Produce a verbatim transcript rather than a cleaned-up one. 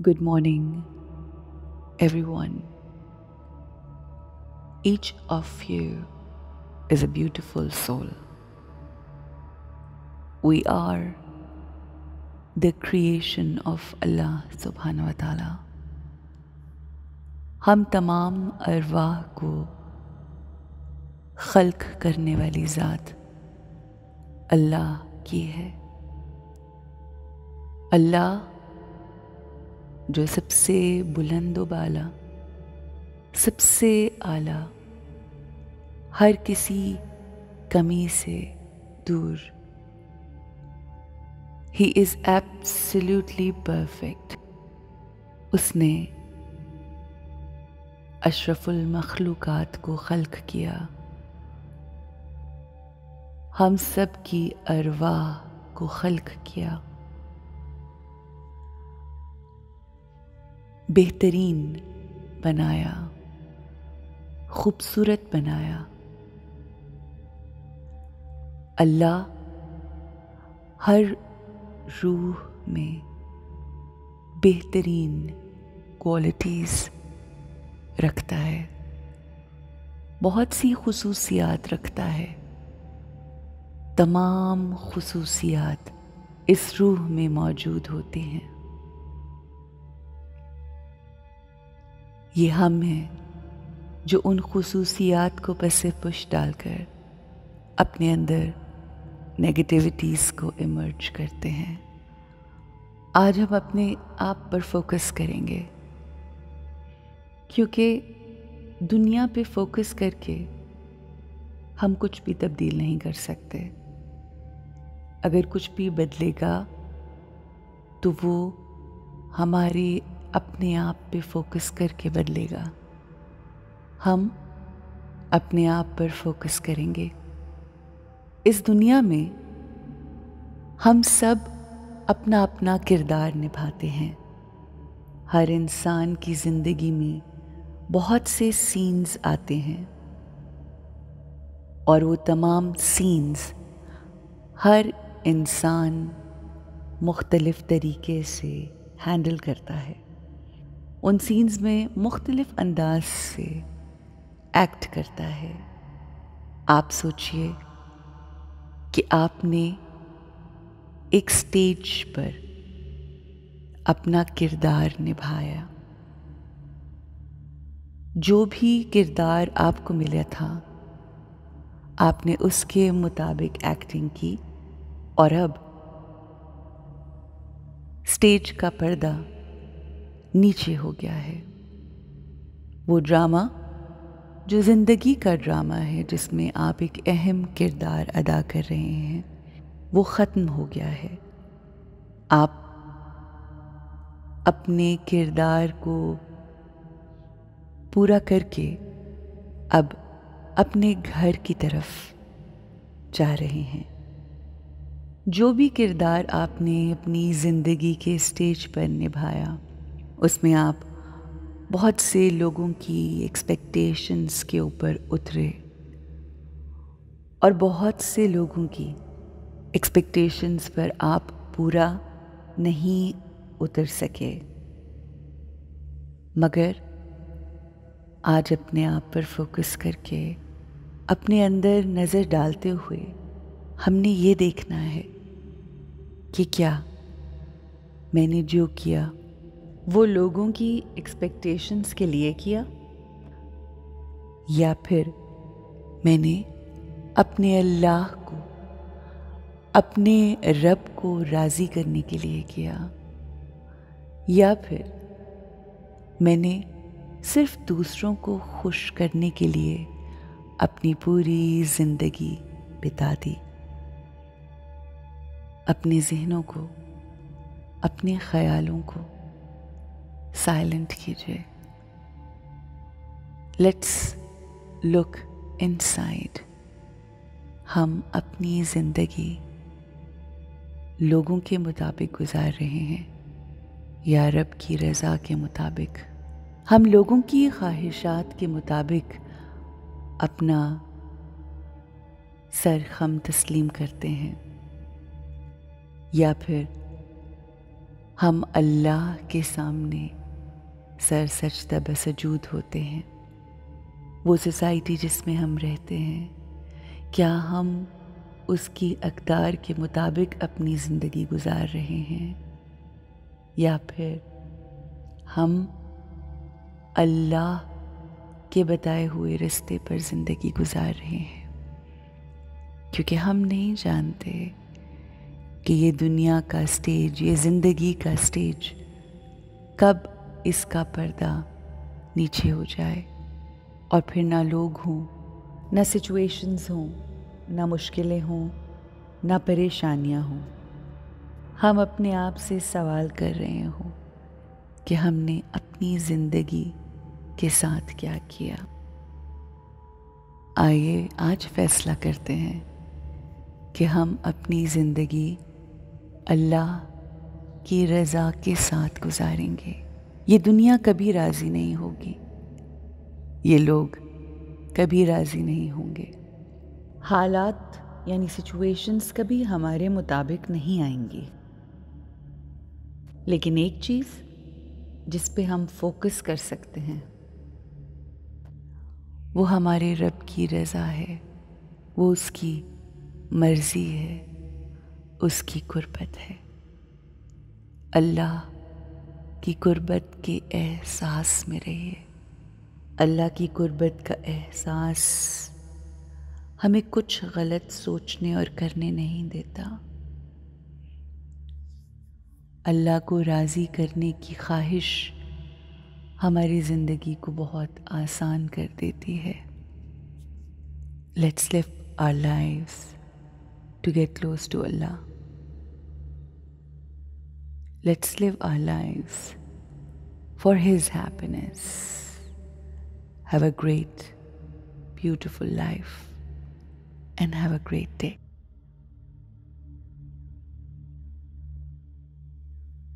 Good morning, everyone. Each of you is a beautiful soul. We are the creation of Allah subhanahu wa ta'ala. हम तमाम अरवाह को खल्क करने वाली ज़ात अल्लाह की है। अल्लाह जो सबसे बुलंद व बाला, सबसे आला, हर किसी कमी से दूर। He is absolutely perfect. उसने अशरफुल मखलूकात को खल्क किया। हम सब की अरवाह को खल्क किया। बेहतरीन बनाया, खूबसूरत बनाया। अल्लाह हर रूह में बेहतरीन क्वालिटीज़ रखता है, बहुत सी खुसूसियात रखता है। तमाम खुसूसियात इस रूह में मौजूद होते हैं। ये हम हैं जो उन खुसूसियात को पसे पुश डालकर अपने अंदर नेगेटिविटीज़ को इमर्ज करते हैं। आज हम अपने आप पर फोकस करेंगे, क्योंकि दुनिया पे फोकस करके हम कुछ भी तब्दील नहीं कर सकते। अगर कुछ भी बदलेगा तो वो हमारे अपने आप पे फोकस करके बदलेगा। हम अपने आप पर फोकस करेंगे। इस दुनिया में हम सब अपना अपना किरदार निभाते हैं। हर इंसान की ज़िंदगी में बहुत से सीन्स आते हैं और वो तमाम सीन्स हर इंसान मुख्तलिफ तरीके से हैंडल करता है। उन सीन्स में मुख्तलिफ अंदाज से एक्ट करता है। आप सोचिए कि आपने एक स्टेज पर अपना किरदार निभाया। जो भी किरदार आपको मिला था, आपने उसके मुताबिक एक्टिंग की और अब स्टेज का पर्दा नीचे हो गया है। वो ड्रामा जो ज़िंदगी का ड्रामा है, जिसमें आप एक अहम किरदार अदा कर रहे हैं, वो ख़त्म हो गया है। आप अपने किरदार को पूरा करके अब अपने घर की तरफ जा रहे हैं। जो भी किरदार आपने अपनी ज़िंदगी के स्टेज पर निभाया, उसमें आप बहुत से लोगों की एक्सपेक्टेशंस के ऊपर उतरे और बहुत से लोगों की एक्सपेक्टेशंस पर आप पूरा नहीं उतर सके। मगर आज अपने आप पर फोकस करके अपने अंदर नज़र डालते हुए हमने ये देखना है कि क्या मैंने जो किया वो लोगों की एक्सपेक्टेशंस के लिए किया, या फिर मैंने अपने अल्लाह को, अपने रब को राज़ी करने के लिए किया, या फिर मैंने सिर्फ दूसरों को खुश करने के लिए अपनी पूरी ज़िंदगी बिता दी। अपने ज़हनों को, अपने ख़यालों को साइलेंट कीजिए। Let's look inside. हम अपनी ज़िंदगी लोगों के मुताबिक गुजार रहे हैं या रब की रज़ा के मुताबिक? हम लोगों की ख्वाहिशात के मुताबिक अपना सर खम तस्लीम करते हैं, या फिर हम अल्लाह के सामने सर सजदा बसजूद होते हैं। वो सोसाइटी जिसमें हम रहते हैं, क्या हम उसकी अक़दार के मुताबिक अपनी ज़िंदगी गुजार रहे हैं, या फिर हम अल्लाह के बताए हुए रास्ते पर ज़िंदगी गुजार रहे हैं? क्योंकि हम नहीं जानते कि ये दुनिया का स्टेज, ये ज़िंदगी का स्टेज कब इसका पर्दा नीचे हो जाए और फिर ना लोग हों, ना सिचुएशंस हों, ना मुश्किलें हों, ना परेशानियां हों। हम अपने आप से सवाल कर रहे हों कि हमने अपनी ज़िंदगी के साथ क्या किया। आइए आज फैसला करते हैं कि हम अपनी ज़िंदगी अल्लाह की रज़ा के साथ गुजारेंगे। ये दुनिया कभी राज़ी नहीं होगी, ये लोग कभी राज़ी नहीं होंगे, हालात यानी सिचुएशंस कभी हमारे मुताबिक नहीं आएंगी। लेकिन एक चीज़ जिस पे हम फोकस कर सकते हैं वो हमारे रब की रज़ा है, वो उसकी मर्ज़ी है, उसकी कुर्बत है। अल्लाह की कुर्बत के एहसास में रहिए। अल्लाह की कुर्बत का एहसास हमें कुछ गलत सोचने और करने नहीं देता। अल्लाह को राज़ी करने की ख्वाहिश हमारी ज़िंदगी को बहुत आसान कर देती है। Let's live our lives to get close to Allah. Let's live our lives for his happiness. Have a great, beautiful life and have a great day.